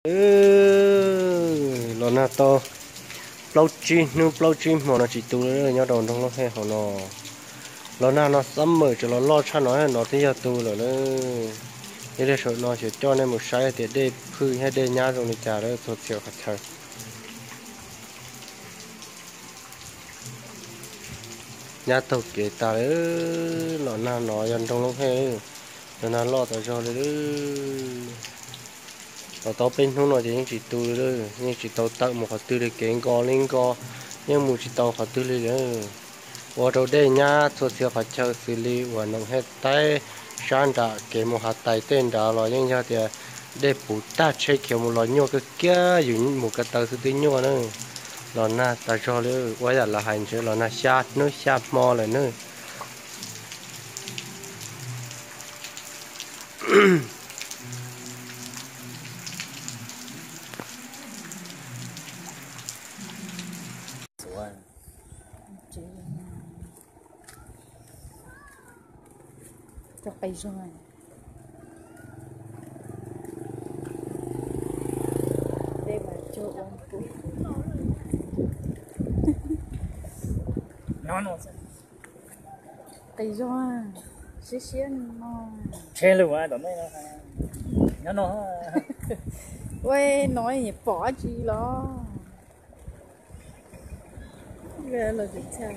Lo na to plau chim mà nó chỉ tu nữa nhớ đồn trong nó hay họ nó na nó sắm mở cho nó lo cho nó thì giờ tu rồi nữa thế để rồi nó sẽ cho nên một sai thì để phơi hay để nhá rồi đi trả đó thôi chiều khát trời nhá tàu kể ta đấy nó na nó dần trong nó hay nó na lo tao cho đấy tao tao bên không nói thì chỉ tu đấy nhưng chỉ tao tặng một hạt tư để kén co lên co nhưng một chỉ tao hạt tư lên nữa ở đâu đây nhá thôi chiều khát trời xử lý và nông hết tay sáng đã kể một hạt tài tên đã rồi nhưng giờ thì để bù ta chơi kiểu một loại nhô cái kia dùng một cái tàu thứ tư nhô nữa là na ta cho nữa quay là hành chứ là na sát nữa sát mò lại nữa cho cây rồi đây mà cho ông phụ nó cây rồi xí xí nó xe luôn á tụi nó quê nói gì bỏ chi lo ghê là gì sao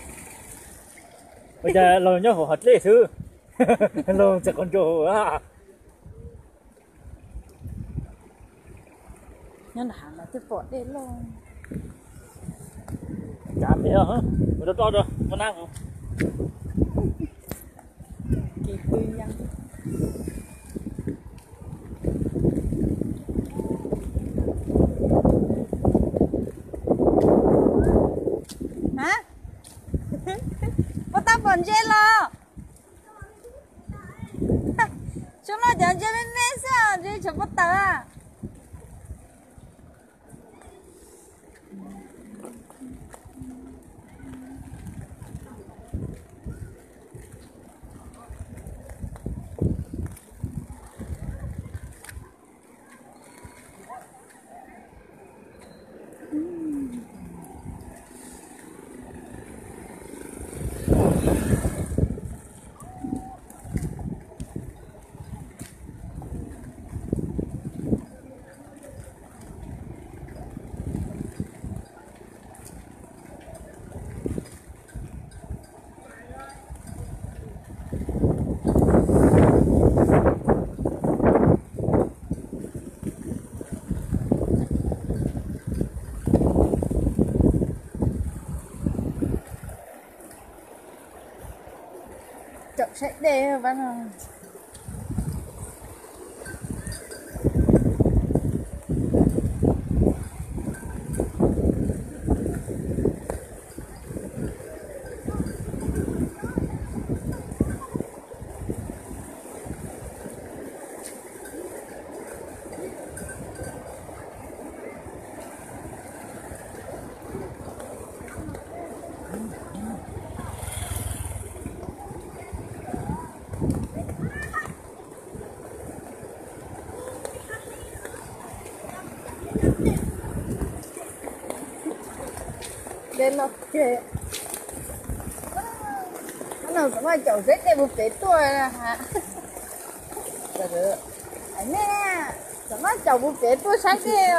bây giờ lo nhớ hồ hạt lê thứ lo sẽ còn chỗ à nhân hàng là tôi bỏ đến luôn chạm đi hả mình to rồi con ăn không kỳ quy nhân hả bắt tao bẩn chơi lo chúng nó chẳng chơi bên mẹ sao chơi chụp bắt tao à chậm sẽ đê bạn ơi đây là kệ nó nào cũng phải chậu rết đây một cái tuổi là hả được anh nè怎么chậu một cái tuổi sáng kia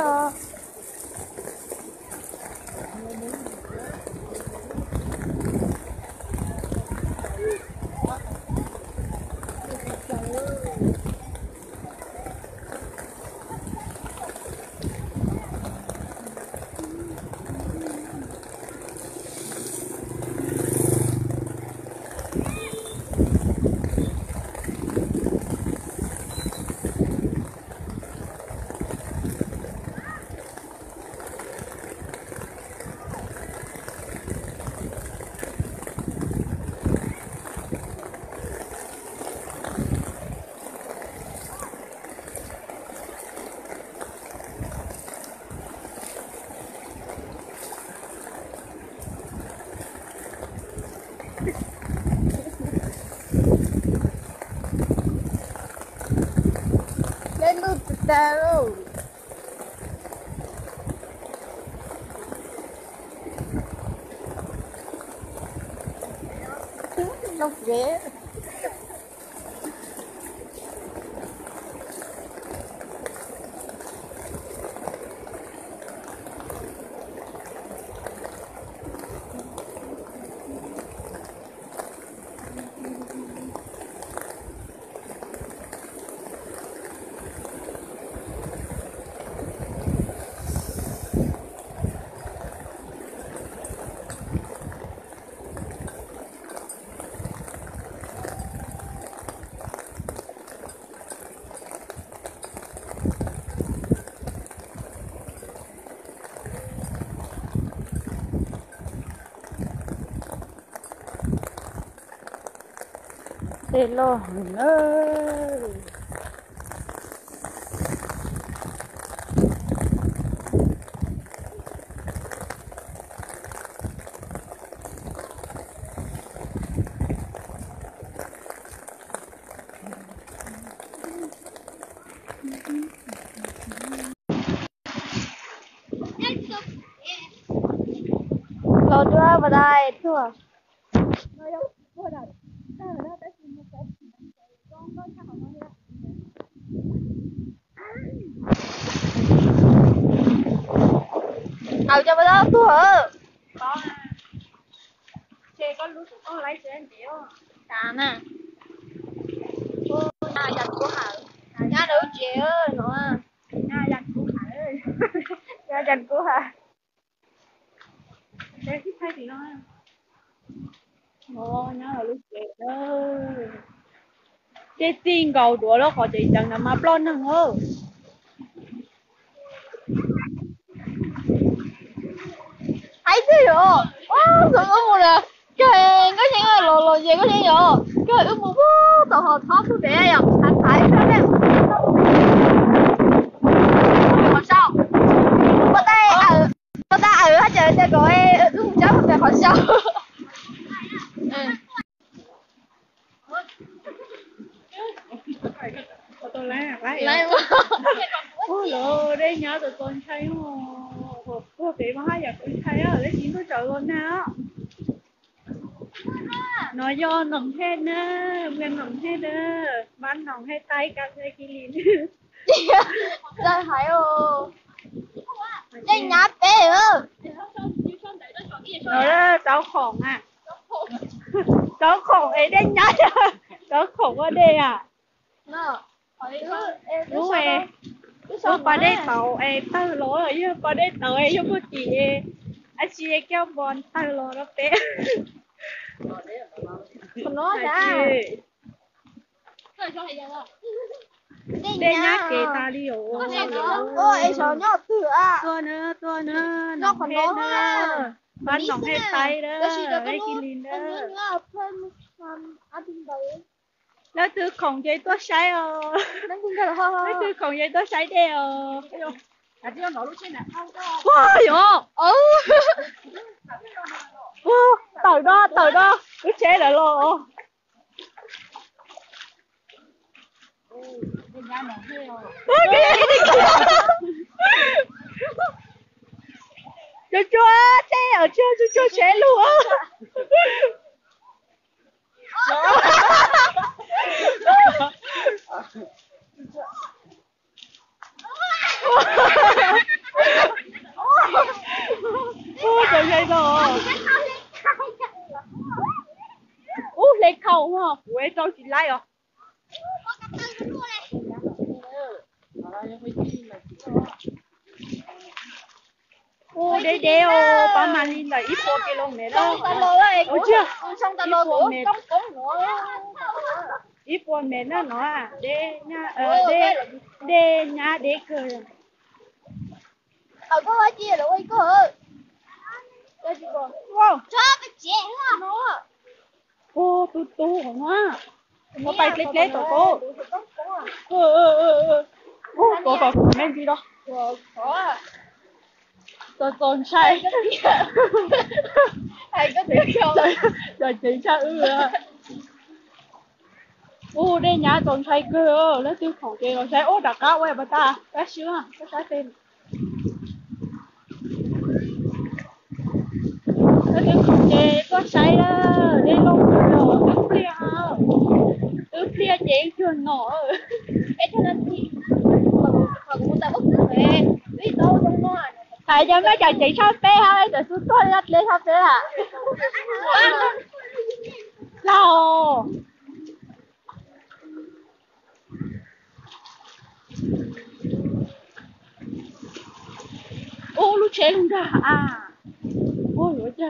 nó ghế thế lo nữa lo đưa vào đây thuaเอาจะไปแล้วตัวcon xe có lúc có lấy xe anh chịu à nè cô nhà dành của Hà nhà đủ chịu nữa nhà dành của Hà ơi nhà dành của Hà để thích thấy thì nói ồ nhà là lúc chịu ơi cái tiền cầu đùa đó họ chỉ chẳng là mà plon nữa hơ thấy chứ rồi trời ơi nè trời có chuyện là lò gì có chuyện rồi trời ơi một tàu họ thoát xuống để à anh phải sao nè còn sao cô ta ở hết trời cho gọi ước cháu về khỏi sao tôi lấy lấy ôi lô đây nhớ tụi con thấy không cô bị mà hai giờ con thấy á lấy chín tôi trời luôn nè nó do nồng hết nè nguyên nồng hết nè bán nồng hết tay cả tay kia liền ra thấy ô cái nhát bé ơ nó đó cháu khổng à cháu khổng ấy đây nhá cháu khổng ở đây à đúng rồi tôi qua đây tàu tao lỗ rồi chứ qua đây tàu chứ có chị anh chị kéo bọn tao lỗ đó bé nó ra đây nhá kể ta đi ôi ôi sợ nhót từ à tua nữa nòng hết nữa bán nòng hết tay đó đây kia liền đó nó từ khổng dây tua sấy nó từ khổng dây tua sấy đây à chứ nó lúc trên này wow yo wow tàu đó cứ chế lại lo cho chế ở chưa cho chế luôn á trời ơi rồi lấy khẩu hả quê cho chị lại à để đeo ba màn lên là ít phố cái lồng này đó ôi chưa xong ta lô của trong cống nữa ít phố mền nó à để nha để nhà để cười có ai chia rồi có hả wow cho cái chuyện nó ô tu hả nó bay lết của cô cô còn men gì đó tôi còn say hay có thể không rồi chị sao đây nhà còn say cơ nó tiêu khẩu chị rồi say đặc cá quay bà ta cá sữa cá tên nó tiêu khẩu Chị có say đi luôn rồi, ướp lia chị chưa nổi. Cái cho nên thì họ cũng ta bất cứ về biết đâu trong nó Tại cho mấy chàng chị sắp bé hay rồi xuống tôi lát lên sắp bé à. Lâu. Ô lúc chế luôn ra à. Ôi ôi trời.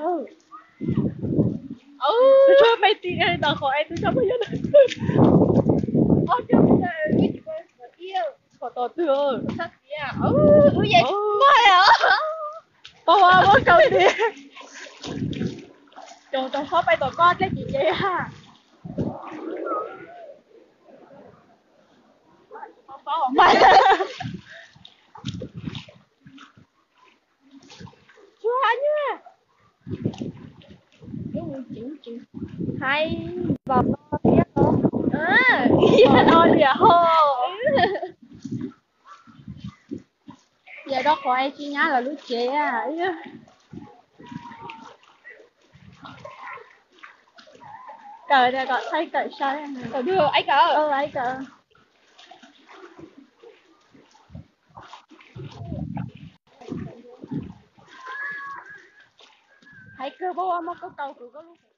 Tôi cho mấy tí này tao khỏi tôi cho bây giờ này. ôi chứ bây giờ cái chị có yêu Khỏi tao thừa. thật vậy vậy thôi à Tao hoa bố cầu tiền. Chồng tao khó bay tao con cái gì vậy ha. Mày. Chúa nha. hay vào to biết không Thôi dạ hô. giờ đó của ai chi nhá là lúc chế à Cờ này gọi thấy cờ sai. cậu đưa ấy cỡ Ấy cờ. Hãy cơ bố mà có cầu của có lúc